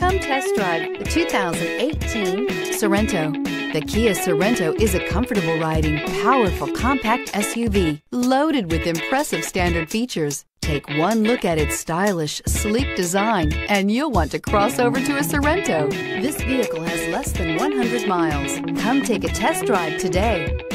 Come test drive the 2018 Sorento. The Kia Sorento is a comfortable riding, powerful compact SUV loaded with impressive standard features. Take one look at its stylish, sleek design and you'll want to cross over to a Sorento. This vehicle has less than 100 miles. Come take a test drive today.